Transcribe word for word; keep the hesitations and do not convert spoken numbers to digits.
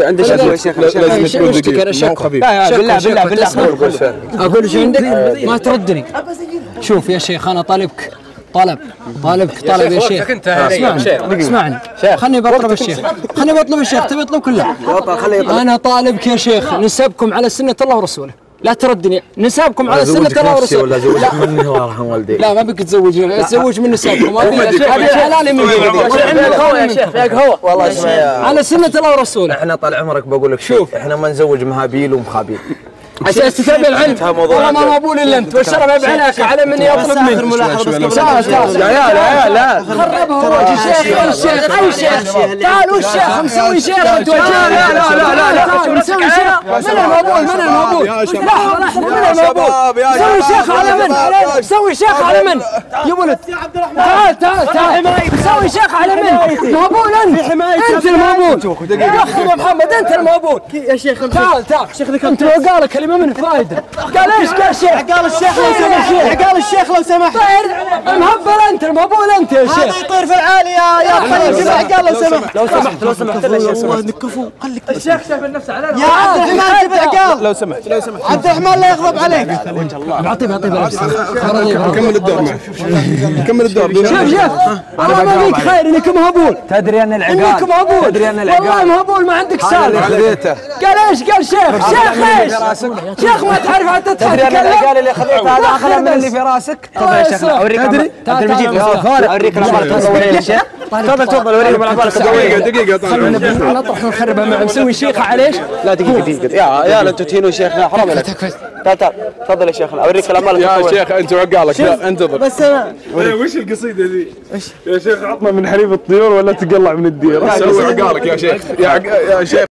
عندي عندي شيخ يا شيخ لازم اشتكي انا شيخ لا بالله بالله بالله اقول ايش عندك ما تردني. شوف يا شيخ انا طالبك طلب طالبك طلب يا شيخ. اسمعني اسمعني خلني بطلب الشيخ خلني بطلب الشيخ تبي يطلب كله. انا طالبك يا شيخ نسبكم على سنة الله ورسوله لا تردني. نسابكم على سنة الله ورسوله. ولا زوجك مني وارحم والدي. لا ما بك تزوج تزوج من نسابكم. هذه حلال من يا شيخ فيك هو والله اسمع على سنة الله ورسوله. احنا طال عمرك بقول لك شوف احنا ما نزوج مهابيل ومخابيل. اساس تتابع العلم والله ما مقبول الا انت والشرف بعينك على من يطلب منك. لا لا لا خربها هو الشيخ الشيخ اي شيخ تعالوا الشيخ مسوي شيخ انت لا لا لا لا لا مسوي شيخ من المقبول من المقبول لحظه لحظه من المقبول مسوي شيخ على من مسوي شيخ على من يا ولد تعال تعال تعال مسوي شيخ على من مقبول انت انت المقبول يا اخي محمد انت المقبول يا شيخ تعال تعال شيخ انت لو قال كلمه من فايده قال ايش قال الشيخ قال الشيخ لو سمحت قال الشيخ لو سمحت مهبل انت المهبول انت يا شيخ هذا يطير في العالي يا يا طيب قال لو سمحت لو سمحت لو سمحت والله انك كفو خليك الشيخ شاف نفسه علينا يا عبد الرحمن تبع قال لو سمحت لو سمحت عبد الرحمن لا يغضب عليك وجه الله بعطيه بعطيه بلاش كمل الدور معه كمل الدور شوف شوف انا ما فيك خير انك مهبول تدري ان العقال انك مهبول تدري ان العقال والله مهبول ما عندك سالفه قال ايش قال شيخ شيخ ايش شيخ ما تعرف حتى تدري ان العقال اللي خذيته هذا اخذها من اللي في راسك. تفضل يا شيخ اوريك عبد المجيد اوريك العباره القويه يا شيخ. تفضل تفضل اوريك العباره القويه. دقيقه خلينا نطرح ونخربها مع مسوي شيخه على ايش؟ لا دقيقه دقيقه يا يا انتوا تهينوا شيخنا حرام عليك. تعال تعال تفضل يا شيخنا اوريك العباره يا شيخ انت وعقالك لا انتظر بس انا وش القصيده ذي؟ يا شيخ عطنا من حليب الطيور ولا تقلع من الدير. سوي عقالك يا شيخ يا شيخ.